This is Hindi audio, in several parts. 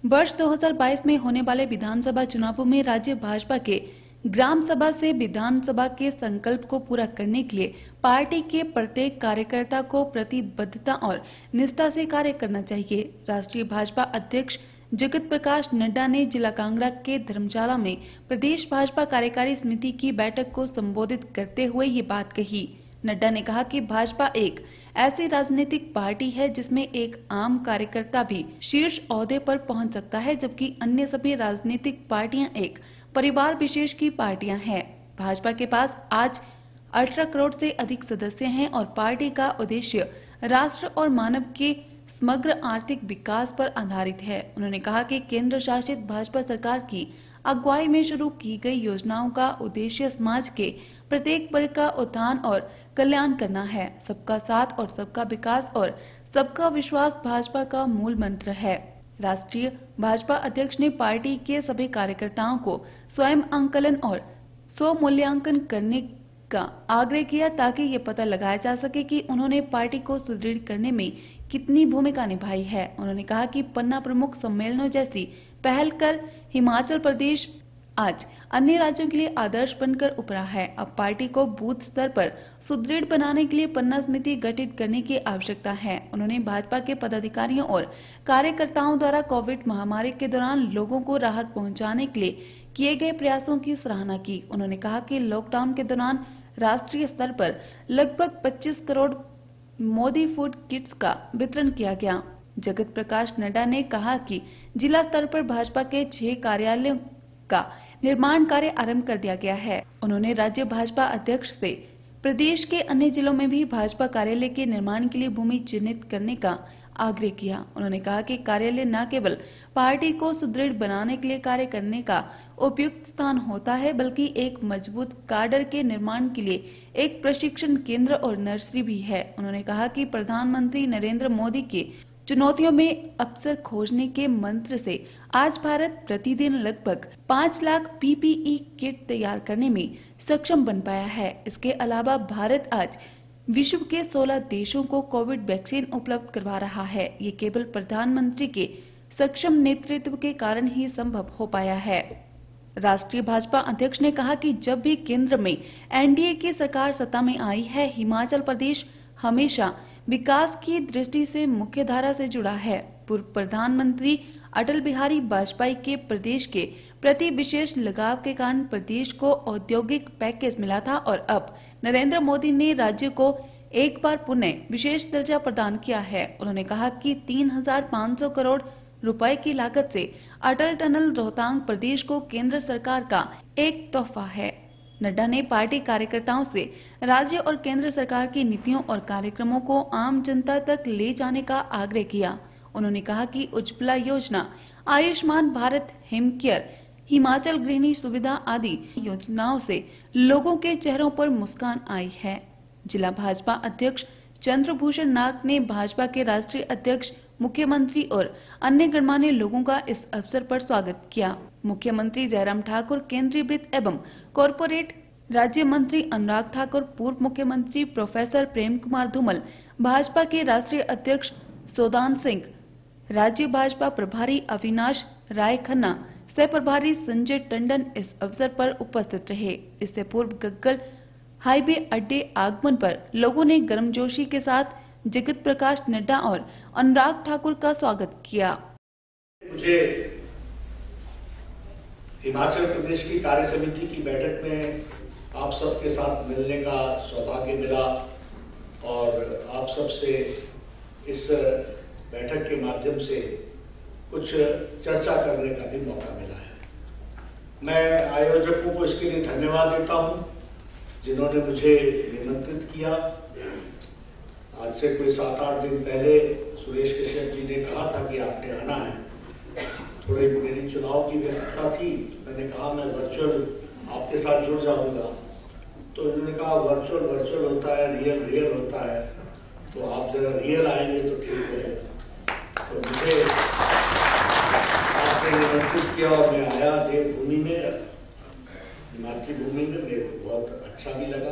वर्ष 2022 में होने वाले विधानसभा चुनावों में राज्य भाजपा के ग्राम सभा से विधानसभा के संकल्प को पूरा करने के लिए पार्टी के प्रत्येक कार्यकर्ता को प्रतिबद्धता और निष्ठा से कार्य करना चाहिए। राष्ट्रीय भाजपा अध्यक्ष जगत प्रकाश नड्डा ने जिला कांगड़ा के धर्मशाला में प्रदेश भाजपा कार्यकारी समिति की बैठक को संबोधित करते हुए ये बात कही। नड्डा ने कहा कि भाजपा एक ऐसी राजनीतिक पार्टी है जिसमें एक आम कार्यकर्ता भी शीर्ष ओहदे पर पहुंच सकता है, जबकि अन्य सभी राजनीतिक पार्टियां एक परिवार विशेष की पार्टियां हैं। भाजपा के पास आज 18 करोड़ से अधिक सदस्य हैं और पार्टी का उद्देश्य राष्ट्र और मानव के समग्र आर्थिक विकास पर आधारित है। उन्होंने कहा कि केंद्र शासित भाजपा सरकार की अगुवाई में शुरू की गई योजनाओं का उद्देश्य समाज के प्रत्येक वर्ग का उत्थान और कल्याण करना है। सबका साथ और सबका विकास और सबका विश्वास भाजपा का मूल मंत्र है। राष्ट्रीय भाजपा अध्यक्ष ने पार्टी के सभी कार्यकर्ताओं को स्वयं आंकलन और स्वमूल्यांकन करने का आग्रह किया ताकि ये पता लगाया जा सके कि उन्होंने पार्टी को सुदृढ़ करने में कितनी भूमिका निभाई है। उन्होंने कहा कि पन्ना प्रमुख सम्मेलनों जैसी पहल कर हिमाचल प्रदेश आज अन्य राज्यों के लिए आदर्श बनकर उभरा है। अब पार्टी को बूथ स्तर पर सुदृढ़ बनाने के लिए पन्ना समिति गठित करने की आवश्यकता है। उन्होंने भाजपा के पदाधिकारियों और कार्यकर्ताओं द्वारा कोविड महामारी के दौरान लोगों को राहत पहुंचाने के लिए किए गए प्रयासों की सराहना की। उन्होंने कहा कि लॉकडाउन के दौरान राष्ट्रीय स्तर पर लगभग 25 करोड़ मोदी फूड किट्स का वितरण किया गया। जगत प्रकाश नड्डा ने कहा कि जिला स्तर पर भाजपा के 6 कार्यालयों का निर्माण कार्य आरंभ कर दिया गया है। उन्होंने राज्य भाजपा अध्यक्ष से प्रदेश के अन्य जिलों में भी भाजपा कार्यालय के निर्माण के लिए भूमि चिन्हित करने का आग्रह किया। उन्होंने कहा कि कार्यालय न केवल पार्टी को सुदृढ़ बनाने के लिए कार्य करने का उपयुक्त स्थान होता है, बल्कि एक मजबूत काडर के निर्माण के लिए एक प्रशिक्षण केंद्र और नर्सरी भी है। उन्होंने कहा कि प्रधानमंत्री नरेंद्र मोदी के चुनौतियों में अवसर खोजने के मंत्र से आज भारत प्रतिदिन लगभग 5 लाख पीपीई किट तैयार करने में सक्षम बन पाया है। इसके अलावा भारत आज विश्व के 16 देशों को कोविड वैक्सीन उपलब्ध करवा रहा है। ये केवल प्रधानमंत्री के सक्षम नेतृत्व के कारण ही संभव हो पाया है। राष्ट्रीय भाजपा अध्यक्ष ने कहा कि जब भी केंद्र में एनडीए की सरकार सत्ता में आई है, हिमाचल प्रदेश हमेशा विकास की दृष्टि से मुख्य धारा से जुड़ा है। पूर्व प्रधानमंत्री अटल बिहारी वाजपेयी के प्रदेश के प्रति विशेष लगाव के कारण प्रदेश को औद्योगिक पैकेज मिला था और अब नरेंद्र मोदी ने राज्य को एक बार पुनः विशेष दर्जा प्रदान किया है। उन्होंने कहा कि 3,500 करोड़ रुपए की लागत से अटल टनल रोहतांग प्रदेश को केंद्र सरकार का एक तोहफा है। नड्डा ने पार्टी कार्यकर्ताओं से राज्य और केंद्र सरकार की नीतियों और कार्यक्रमों को आम जनता तक ले जाने का आग्रह किया। उन्होंने कहा कि उज्ज्वला योजना, आयुष्मान भारत, हिमकेयर, हिमाचल गृहिणी सुविधा आदि योजनाओं से लोगों के चेहरों पर मुस्कान आई है। जिला भाजपा अध्यक्ष चंद्रभूषण नाग ने भाजपा के राष्ट्रीय अध्यक्ष, मुख्यमंत्री और अन्य गणमान्य लोगों का इस अवसर पर स्वागत किया। मुख्यमंत्री जयराम ठाकुर, केंद्रीय वित्त एवं कॉरपोरेट राज्य मंत्री अनुराग ठाकुर, पूर्व मुख्यमंत्री प्रोफेसर प्रेम कुमार धूमल, भाजपा के राष्ट्रीय अध्यक्ष सोदान सिंह, राज्य भाजपा प्रभारी अविनाश राय खन्ना, सह प्रभारी संजय टंडन इस अवसर पर उपस्थित रहे। इससे पूर्व गग्गल हाईवे अड्डे आगमन पर लोगों ने गर्मजोशी के साथ जगत प्रकाश नड्डा और अनुराग ठाकुर का स्वागत किया। मुझे हिमाचल प्रदेश की कार्य समिति की बैठक में आप सबके साथ मिलने का सौभाग्य मिला और आप सबसे इस बैठक के माध्यम से कुछ चर्चा करने का भी मौका मिला है। मैं आयोजकों को इसके लिए धन्यवाद देता हूं जिन्होंने मुझे निमंत्रित किया। आज से कोई 7-8 दिन पहले सुरेश कश्यप जी ने कहा था कि आपने आना है। थोड़ी मेरी चुनाव की व्यस्तता थी, मैंने कहा मैं वर्चुअल आपके साथ जुड़ जाऊंगा। तो उन्होंने कहा वर्चुअल होता है, रियल होता है, तो आप जरा रियल आएंगे तो ठीक है। तो मुझे आपने निमंत्रित किया और मैं आया देवभूमि में, मातृभूमि में। मेरे को बहुत अच्छा भी लगा।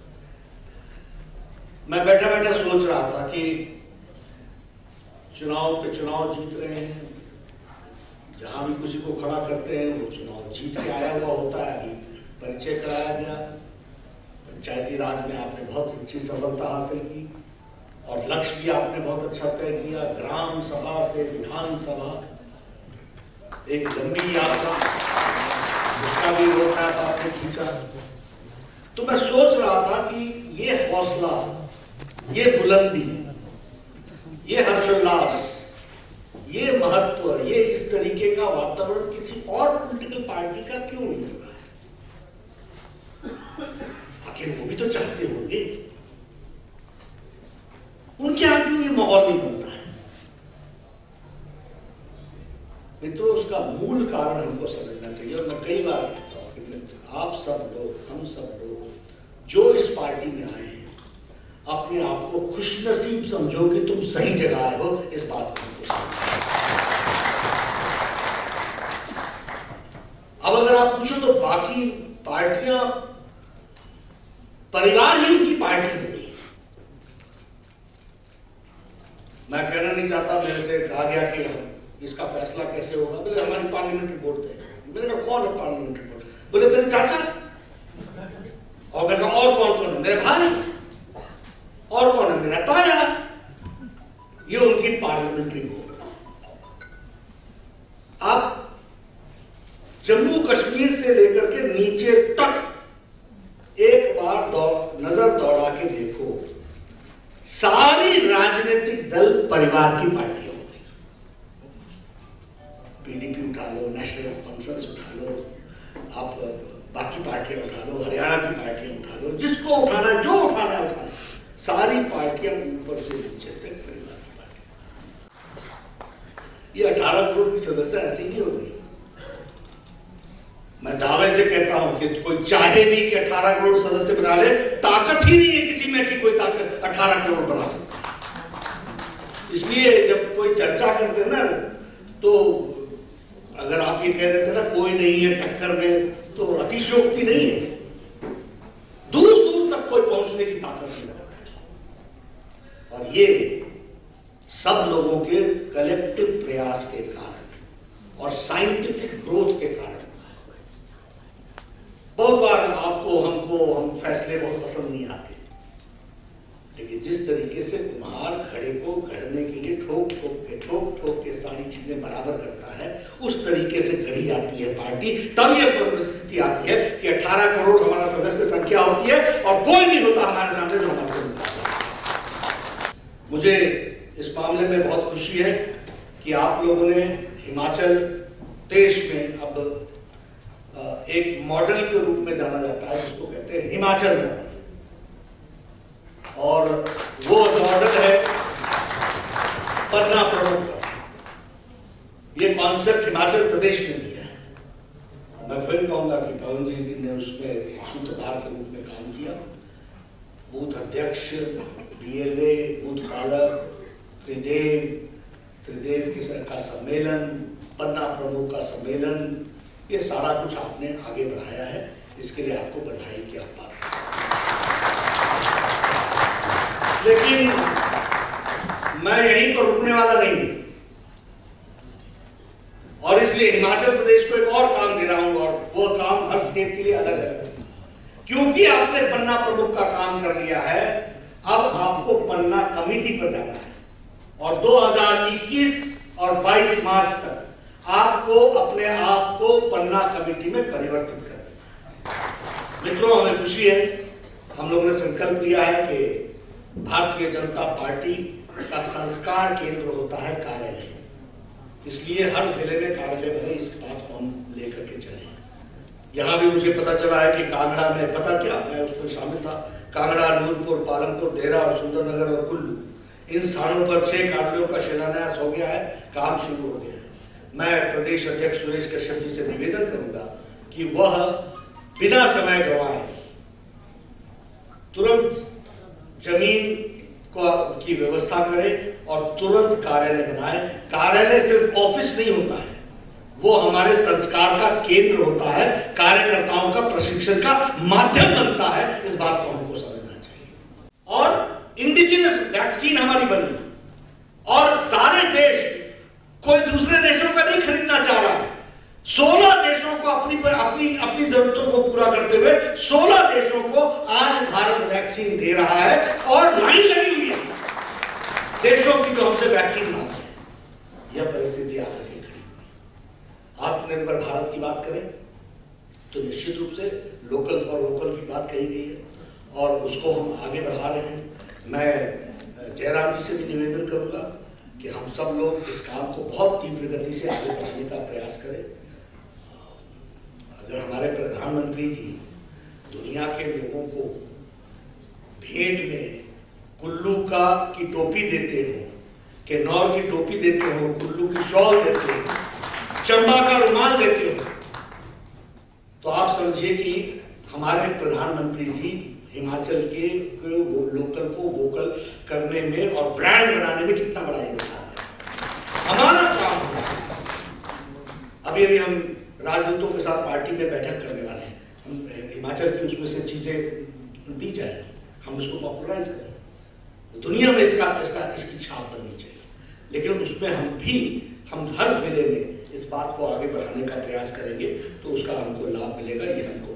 मैं बैठा बैठा सोच रहा था कि चुनाव पे चुनाव जीत रहे हैं, जहां भी किसी को खड़ा करते हैं वो चुनाव जीत के आया हुआ होता है। अभी परिचय कराया गया, पंचायती राज में आपने बहुत अच्छी सफलता हासिल की और लक्ष्य भी आपने बहुत अच्छा तय किया। ग्राम सभा से विधानसभा, एक लंबी यात्रा, उसका भी रोड मैप आपने खींचा। तो मैं सोच रहा था कि ये हौसला, ये बुलंदी, ये हर्षोल्लास, ये महत्व, ये इस तरीके का वातावरण किसी और पॉलिटिकल पार्टी का क्यों नहीं हो रहा है? आखिर वो भी तो चाहते होंगे, उनके यहां क्यों ये माहौल नहीं बनता है? मित्रों, उसका मूल कारण हमको समझना चाहिए। और मैं कई बार कहता हूं कि आप सब लोग, हम सब लोग जो इस पार्टी में आए हैं, अपने आप को खुशनसीब समझो कि तुम सही जगह आए हो। इस बात को हमको समझना। अब अगर आप पूछो तो बाकी पार्टियां परिवार ही उनकी पार्टी हो गई। मैं कहना नहीं चाहता, मेरे से कहा गया कि इसका फैसला कैसे होगा। बोले हमारी पार्लियामेंट्री बोर्ड है। मैंने कहा कौन है पार्लियामेंट्री बोर्ड? बोले मेरे चाचा। और मैं कहा और कौन कौन है? मेरे भाई। और कौन है? मेरा ताया। ये उनकी पार्लियामेंट्री बोर्ड। आप जम्मू कश्मीर से लेकर के नीचे तक एक बार नजर दौड़ा के देखो, सारी राजनीतिक दल परिवार की पार्टियां हो गई। पीडीपी उठा लो, नेशनल कॉन्फ्रेंस उठा लो, आप बाकी पार्टियां उठा लो, हरियाणा की पार्टियां उठा लो, जिसको उठाना है, जो उठाना है उठा लो। सारी पार्टियां ऊपर से नीचे तक परिवार की पार्टियां। ये 18 करोड़ की सदस्यता ऐसी ही हो गई। मैं दावे से कहता हूं कि कोई चाहे भी कि 18 करोड़ सदस्य बना ले, ताकत ही नहीं है किसी में कि कोई ताकत 18 करोड़ बना सकता है। इसलिए जब कोई चर्चा करते हैं ना, तो अगर आप ये कह देते ना कोई नहीं है टक्कर में, तो अतिशयोक्ति नहीं है। दूर दूर तक कोई पहुंचने की ताकत नहीं रखता है। और ये सब लोगों के कलेक्टिव प्रयास के कारण और साइंटिफिक ग्रोथ के कारण। बहुत बार आपको, हमको, हम फैसले बहुत पसंद नहीं आते, लेकिन जिस तरीके से कुम्हार घड़े को गढ़ने के लिए ठोक ठोक के सारी चीजें बराबर करता है, उस तरीके से गढ़ी जाती है पार्टी। तब यह परिस्थिति आती है कि 18 करोड़ हमारा सदस्य संख्या होती है और कोई नहीं होता हमारे सामने जो हमारे से मुकाबला। मुझे इस मामले में बहुत खुशी है कि आप लोगों ने हिमाचल देश में अब एक मॉडल के रूप में जाना जाता है, जिसको कहते हैं हिमाचल मॉडल। और वो मॉडल है पन्ना प्रमुख का। ये कॉन्सेप्ट हिमाचल प्रदेश में दिया है। मैं फिर कहूंगा कि पवन जी ने उसमें एक सूत्रधार के रूप में काम किया। बूथ अध्यक्ष, बीएलए, बूथ पालक, त्रिदेव का सम्मेलन, पन्ना प्रमुख का सम्मेलन, ये सारा कुछ आपने आगे बढ़ाया है। इसके लिए आपको बधाई की बात। लेकिन मैं यहीं पर रुकने वाला नहीं हूं, और इसलिए हिमाचल प्रदेश को एक और काम दे रहा हूं, और वो काम हर स्टेट के लिए अलग है। क्योंकि आपने पन्ना प्रमुख का काम कर लिया है, अब आपको पन्ना कमेटी पर जाना है, और 2021 और 22 मार्च तक आपको अपने आप को पन्ना कमेटी में परिवर्तित करना। मित्रों, हमें खुशी है, हम लोगों ने संकल्प लिया है कि भारतीय जनता पार्टी का संस्कार केंद्र होता है कार्यालय। इसलिए हर जिले में कार्यालय बने, इस बात को हम लेकर के चले। यहां भी मुझे पता चला है कि कांगड़ा में, पता क्या, मैं उसमें शामिल था, कांगड़ा, नूरपुर, पालमपुर, देहरा और सुंदरनगर और कुल्लू, इन स्थानों पर 6 कार्यालयों का शिलान्यास हो गया है, काम शुरू हो गया है। मैं प्रदेश अध्यक्ष सुरेश कश्यप जी से निवेदन करूंगा कि वह बिना समय गंवाए तुरंत जमीन की व्यवस्था करें और तुरंत कार्यालय बनाए। कार्यालय सिर्फ ऑफिस नहीं होता है, वो हमारे संस्कार का केंद्र होता है, कार्यकर्ताओं का प्रशिक्षण का माध्यम बनता है। इस बात को हमको समझना चाहिए। और इंडिजिनस वैक्सीन हमारी बनी, और सारे देश कोई दूसरे देशों का नहीं खरीदना चाह रहा 16 देशों को अपनी जरूरतों को पूरा करते हुए 16 देशों को आज भारत वैक्सीन दे रहा है और लाइन लगी हुई है देशों की जो हमसे वैक्सीन मांगते हैं। यह परिस्थिति आकर के खड़ी। आत्मनिर्भर भारत की बात करें तो निश्चित रूप से लोकल फॉर वोकल की बात कही गई है और उसको हम आगे बढ़ा रहे हैं। मैं जयराम जी से भी निवेदन करूंगा कि हम सब लोग इस काम को बहुत तीव्र गति से आगे बढ़ाने का प्रयास करें। अगर हमारे प्रधानमंत्री जी दुनिया के लोगों को भेंट में कुल्लू की टोपी देते हो, किन्नौर की टोपी देते हो, कुल्लू की शॉल देते हो, चंबा का रुमाल देते हो, तो आप समझिए कि हमारे प्रधानमंत्री जी हिमाचल के लोकल को वोकल करने में और ब्रांड बनाने में कितना बड़ा योगदान है। हमारा काम है। अभी हम राजदूतों के साथ पार्टी में बैठक करने वाले हैं। हम हिमाचल की उसमें से चीजें दी जाए, हम उसको पॉपुलराइज करें, दुनिया में इसकी छाप बननी चाहिए। लेकिन उसमें हम हर जिले में इस बात को आगे बढ़ाने का प्रयास करेंगे तो उसका हमको लाभ मिलेगा। ये हमको